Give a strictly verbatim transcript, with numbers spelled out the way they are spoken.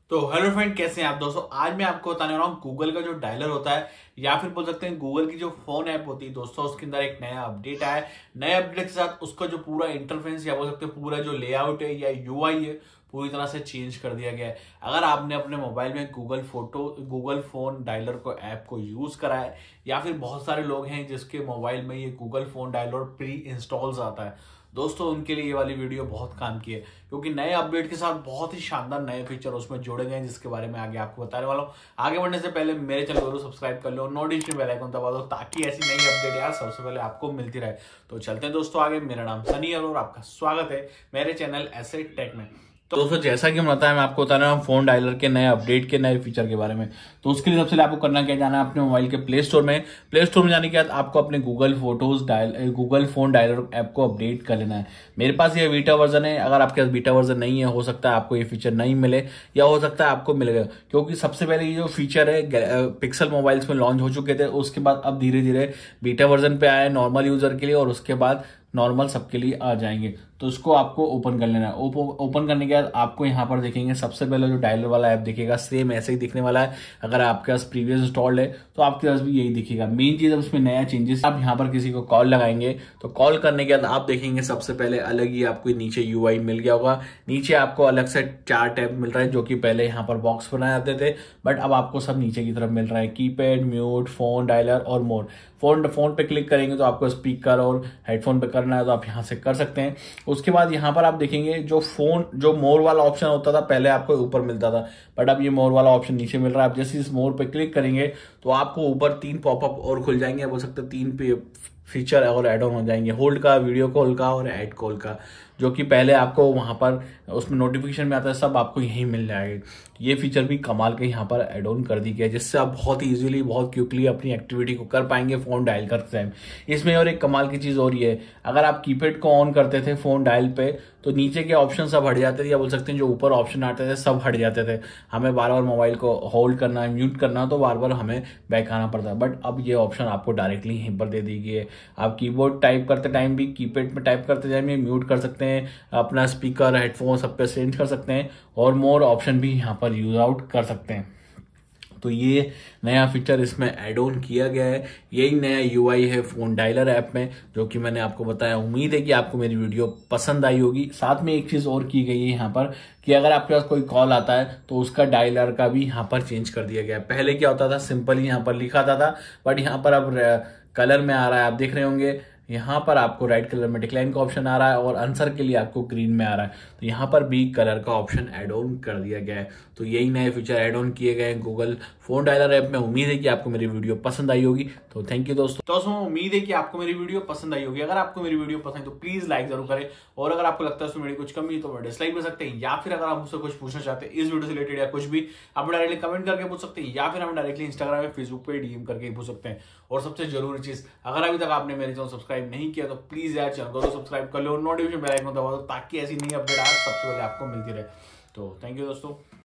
तो hello friend, कैसे हैं आप दोस्तों। आज मैं आपको बताने वाला हूँ गूगल का जो डायलर होता है या फिर बोल सकते हैं गूगल की जो फोन ऐप होती है दोस्तों, उसके अंदर एक नया अपडेट आया है। नए अपडेट के साथ उसका जो पूरा इंटरफेस या बोल सकते हैं पूरा जो लेआउट है या यूआई है पूरी तरह से चेंज कर दिया गया है। अगर आपने अपने मोबाइल में Google photo Google phone dialer को ऐप को यूज करा है या फिर बहुत सारे लोग हैं जिसके मोबाइल में ये Google phone dialer pre installs आता है दोस्तों, उनके लिए ये वाली वीडियो बहुत काम की है क्योंकि नए अपडेट के साथ बहुत ही शानदार नए फीचर उसमें जोड़े गए हैं जिसके बारे में आगे आपको बताने वाला हूँ। आगे बढ़ने से पहले मेरे चैनल को सब्सक्राइब कर लो, नोटिफिकेशन बेल आइकन दबा दो ताकि ऐसी नई अपडेट यार सबसे पहले आपको मिलती रहे। तो चलते हैं दोस्तों आगे। मेरा नाम सनी है और आपका स्वागत है मेरे चैनल ऐसे टेक में। तो दोस्तों जैसा कि हम बताया, मैं आपको बता रहा हूँ फोन डायलर के नए अपडेट के नए फीचर के बारे में। तो उसके लिए सबसे पहले आपको करना क्या, जाना है अपने मोबाइल के प्ले स्टोर में। प्ले स्टोर में जाने के बाद आपको अपने Google photos dial Google phone dialer app को अपडेट कर लेना है। मेरे पास ये बीटा वर्जन है, अगर आपके पास बीटा वर्जन नहीं है हो सकता है आपको ये फीचर नहीं मिले या हो सकता है आपको मिलेगा, क्योंकि सबसे पहले ये जो फीचर है पिक्सल मोबाइल्स में लॉन्च हो चुके थे, उसके बाद अब धीरे धीरे बीटा वर्जन पे आया नॉर्मल यूजर के लिए और उसके बाद नॉर्मल सबके लिए आ जाएंगे। तो उसको आपको ओपन कर लेना है। ओप, ओपन करने के बाद आपको यहाँ पर देखेंगे सबसे पहले जो डायलर वाला ऐप दिखेगा सेम ऐसे ही दिखने वाला है। अगर आपके पास प्रीवियस इंस्टॉल्ड है तो आपके पास भी यही दिखेगा। मेन चीज उसमें नया चेंजेस, आप यहाँ पर किसी को कॉल लगाएंगे तो कॉल करने के बाद आप देखेंगे सबसे पहले अलग ही आपको नीचे यूआई मिल गया होगा। नीचे आपको अलग से चार टैब मिल रहा है जो कि पहले यहाँ पर बॉक्स बनाए जाते थे, बट अब आपको सब नीचे की तरफ मिल रहा है। कीपैड, म्यूट, फोन डायलर और मोर। फोन फोन पे क्लिक करेंगे तो आपको स्पीकर और हेडफोन पे करना है तो आप यहाँ से कर सकते हैं। उसके बाद यहाँ पर आप देखेंगे जो फोन जो मोर वाला ऑप्शन होता था पहले आपको ऊपर मिलता था, बट अब ये मोर वाला ऑप्शन नीचे मिल रहा है। आप जैसे इस मोर पे क्लिक करेंगे तो आपको ऊपर तीन पॉपअप और खुल जाएंगे, बोल सकते हैं तीन पे फीचर और एड ऑन हो जाएंगे। होल्ड का, वीडियो कॉल का और ऐड कॉल का, जो कि पहले आपको वहां पर उसमें नोटिफिकेशन में आता है, सब आपको यहीं मिल जाएगा। ये फीचर भी कमाल के यहाँ पर एड ऑन कर दी गया है जिससे आप बहुत इजीली बहुत क्विकली अपनी एक्टिविटी को कर पाएंगे फोन डायल करते टाइम। इसमें और एक कमाल की चीज और ये है, अगर आप कीपैड को ऑन करते थे फोन डायल पे तो नीचे के ऑप्शन सब हट जाते थे, या बोल सकते हैं जो ऊपर ऑप्शन आते थे सब हट जाते थे। हमें बार बार मोबाइल को होल्ड करना है, म्यूट करना तो बार बार हमें बैक आना पड़ता है, बट अब ये ऑप्शन आपको डायरेक्टली यहीं पर दे दी गई है। आप कीबोर्ड टाइप करते टाइम भी कीपैड में टाइप करते टाइम म्यूट कर सकते हैं, अपना स्पीकर, हेडफोन सब पे चेंज कर सकते हैं और मोर ऑप्शन भी यहाँ पर यूज आउट कर सकते हैं। तो ये नया फीचर इसमें ऐड ऑन किया गया है। यही नया यूआई है फोन डायलर ऐप में जो कि मैंने आपको बताया। उम्मीद है कि आपको मेरी वीडियो पसंद आई होगी। साथ में एक चीज और की गई है यहाँ पर कि अगर आपके पास कोई कॉल आता है तो उसका डायलर का भी यहाँ पर चेंज कर दिया गया है। पहले क्या होता था, सिंपल ही यहाँ पर लिखा आता था, बट यहाँ पर अब कलर में आ रहा है। आप देख रहे होंगे यहाँ पर आपको रेड कलर में डिक्लाइन का ऑप्शन आ रहा है और आंसर के लिए आपको ग्रीन में आ रहा है। तो यहाँ पर भी कलर का ऑप्शन ऐड ऑन कर दिया गया है। तो यही नए फीचर ऐड ऑन किए गए हैं गूगल फोन डायलर ऐप में। उम्मीद है कि आपको मेरी वीडियो पसंद आई होगी। तो थैंक यू दोस्तों। दोस्तों उम्मीद है कि आपको मेरी वीडियो पसंद आई होगी। अगर आपको मेरी वीडियो पसंद है तो प्लीज लाइक जरूर करें, और अगर आपको लगता है उसमें मेरी कुछ कमी है तो डिसलाइक कर सकते हैं, या फिर अगर आप मुझसे कुछ पूछना चाहते हैं इस वीडियो से रिलेटेड या कुछ भी, आप डायरेक्टली कमेंट करके पूछ सकते हैं, या फिर हम डायरेक्टली इंस्टाग्राम या फेसबुक पे डीएम करके पूछ सकते हैं। और सबसे जरूरी चीज, अगर अभी तक आपने मेरे चैनल सब्सक्राइब नहीं किया तो प्लीज यार चैनल को सब्सक्राइब कर लो और नोटिफिकेशन बेल आइकन दबा दो ताकि ऐसी नई अपडेट आज सबसे पहले आपको मिलती रहे। तो थैंक यू दोस्तों।